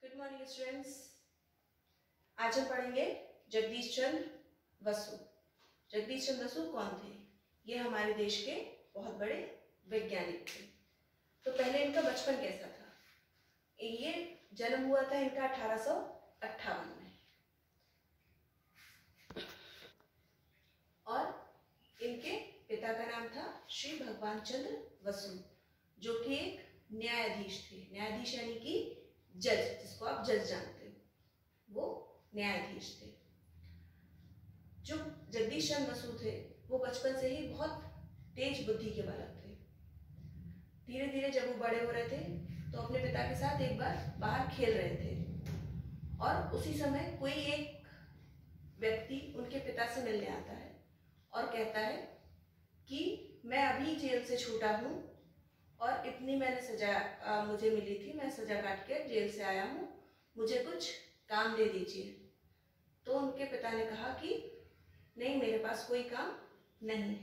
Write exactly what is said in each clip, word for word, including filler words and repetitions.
Good morning students. आज हम पढ़ेंगे जगदीश चंद्र बसु। जगदीश चंद्र बसु कौन थे? ये हमारे देश के बहुत बड़े वैज्ञानिक थे। तो पहले इनका बचपन कैसा था? ये जन्म हुआ था इनका अठारह सौ अट्ठावन में और इनके पिता का नाम था श्री भगवान चंद्र बसु, जो कि एक न्यायाधीश थे। न्यायाधीश यानी कि जज, जिसको आप जज जानते हो, वो न्यायाधीश थे। जो जगदीश चंद्र बसु थे वो बचपन से ही बहुत तेज बुद्धि के बालक थे। धीरे धीरे जब वो बड़े हो रहे थे तो अपने पिता के साथ एक बार बाहर खेल रहे थे और उसी समय कोई एक व्यक्ति उनके पिता से मिलने आता है और कहता है कि मैं अभी जेल से छूटा हूँ और इतनी मैंने सजा आ, मुझे मिली थी, मैं सजा काट के जेल से आया हूँ, मुझे कुछ काम दे दीजिए। तो उनके पिता ने कहा कि नहीं, मेरे पास कोई काम नहीं है।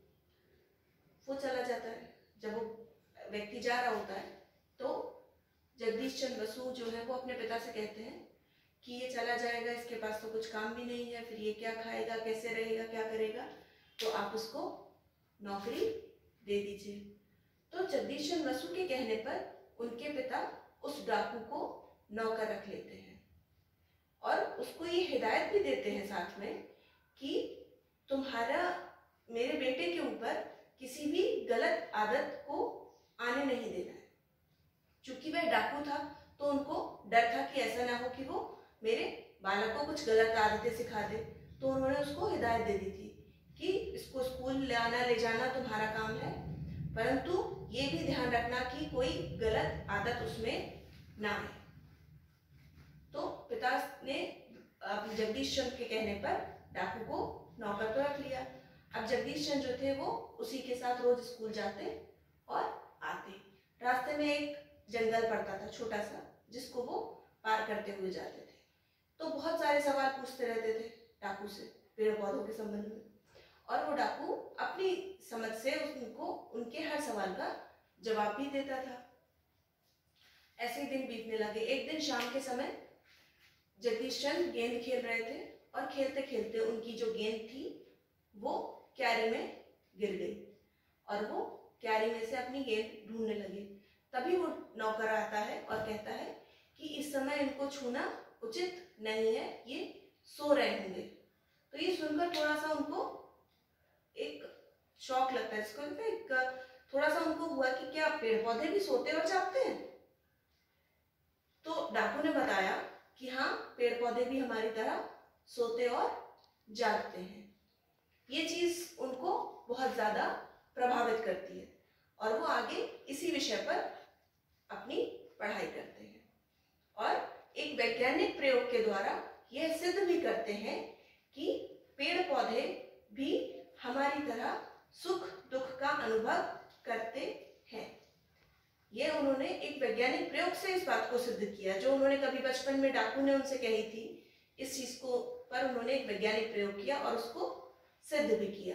वो चला जाता है। जब वो व्यक्ति जा रहा होता है तो जगदीश चंद्र बसु जो है वो अपने पिता से कहते हैं कि ये चला जाएगा, इसके पास तो कुछ काम भी नहीं है, फिर ये क्या खाएगा, कैसे रहेगा, क्या करेगा, तो आप उसको नौकरी दे दीजिए। तो जगदीश चंद्र बसु के कहने पर उनके पिता उस डाकू को नौकर रख लेते हैं और उसको ये हिदायत भी देते हैं साथ में कि तुम्हारा मेरे बेटे के ऊपर किसी भी गलत आदत को आने नहीं देना है। चूंकि वह डाकू था तो उनको डर था कि ऐसा ना हो कि वो मेरे बालक को कुछ गलत आदतें सिखा दे, तो उन्होंने उसको हिदायत दे दी थी कि इसको स्कूल ले आना ले जाना तुम्हारा काम है, परंतु ये भी ध्यान रखना कि कोई गलत आदत उसमें ना आए। तो पिता ने जगदीश चंद्र के कहने पर डाकू को नौकर तो रख लिया। अब जगदीश चंद्र जो थे वो उसी के साथ रोज स्कूल जाते और आते। रास्ते में एक जंगल पड़ता था छोटा सा, जिसको वो पार करते हुए जाते थे। तो बहुत सारे सवाल पूछते रहते थे डाकू से पेड़ पौधों के संबंध में, और वो डाकू अपनी समझ से उनको उनके हर सवाल का जवाब भी देता था। ऐसे ही दिन बीतने लगे। एक दिन शाम के समय जगदीश चंद्र गेंद खेल रहे थे और खेलते खेलते उनकी जो गेंद थी वो क्यारी में गिर गई और वो क्यारी में से अपनी गेंद ढूंढने लगे। तभी वो नौकर आता है और कहता है कि इस समय इनको छूना उचित नहीं है, ये सो रहे होंगे। तो ये सुनकर थोड़ा सा उनको एक शौक लगता है, इसको एक थोड़ा सा उनको हुआ कि क्या पेड़ पौधे भी सोते और जागते हैं? तो डाकू ने बताया कि हाँ, पेड़ पौधे भी हमारी तरह सोते और जागते हैं। ये चीज उनको बहुत ज्यादा प्रभावित करती है और वो आगे इसी विषय पर अपनी पढ़ाई करते हैं और एक वैज्ञानिक प्रयोग के द्वारा यह सिद्ध भी करते हैं कि पेड़ पौधे भी हमारी तरह सुख दुख का अनुभव करते हैं। यह उन्होंने एक वैज्ञानिक प्रयोग से इस बात को सिद्ध किया, जो उन्होंने कभी बचपन में डाकू ने उनसे कही थी। इस चीज को पर उन्होंने एक वैज्ञानिक प्रयोग किया और उसको सिद्ध भी किया।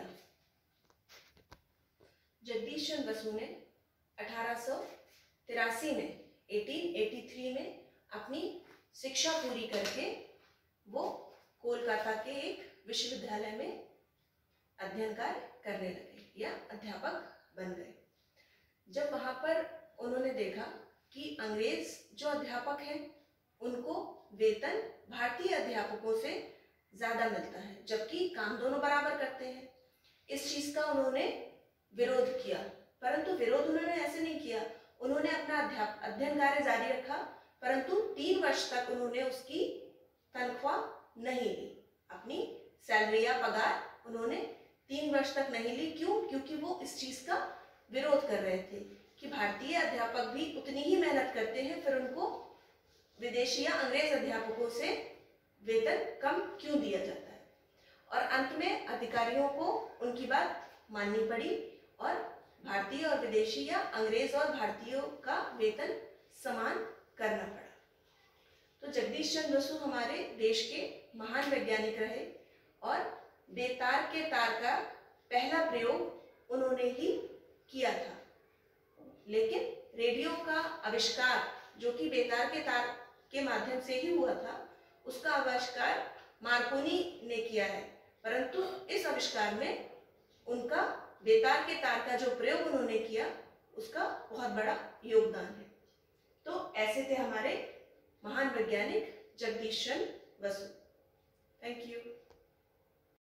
जगदीश चंद्र बसु ने अठारह सौ तिरासी में अठारह सौ तिरासी में अपनी शिक्षा पूरी करके वो कोलकाता के एक विश्वविद्यालय में अध्ययन कार्य करने लगे या अध्यापक बन गए। जब वहां पर उन्होंने देखा कि अंग्रेज जो अध्यापक हैं उनको वेतन भारतीय अध्यापकों से ज्यादा मिलता है, जबकि काम दोनों बराबर करते हैं। इस चीज का उन्होंने विरोध किया, परंतु विरोध उन्होंने ऐसे नहीं किया। उन्होंने अपना अध्याप अध्ययन कार्य जारी रखा, परंतु तीन वर्ष तक उन्होंने उसकी तनख्वाह नहीं ली। अपनी सैलरी या पगार उन्होंने तीन वर्ष तक नहीं ली। क्यों? क्योंकि वो इस चीज का विरोध कर रहे थे कि भारतीय अध्यापक भी उतनी ही मेहनत करते हैं, फिर उनको विदेशी या अंग्रेज अध्यापकों से वेतन कम क्यों दिया जाता है। और अंत में अधिकारियों को उनकी बात माननी पड़ी और भारतीय और विदेशी या अंग्रेज और भारतीयों का वेतन समान करना पड़ा। तो जगदीश चंद्र बसु हमारे देश के महान वैज्ञानिक रहे और बेतार के तार का पहला प्रयोग उन्होंने ही किया था। लेकिन रेडियो का आविष्कार, जो कि बेतार के तार के माध्यम से ही हुआ था, उसका आविष्कार मार्कोनी ने किया है, परंतु इस आविष्कार में उनका बेतार के तार का जो प्रयोग उन्होंने किया उसका बहुत बड़ा योगदान है। तो ऐसे थे हमारे महान वैज्ञानिक जगदीश चंद्र बसु। Thank you.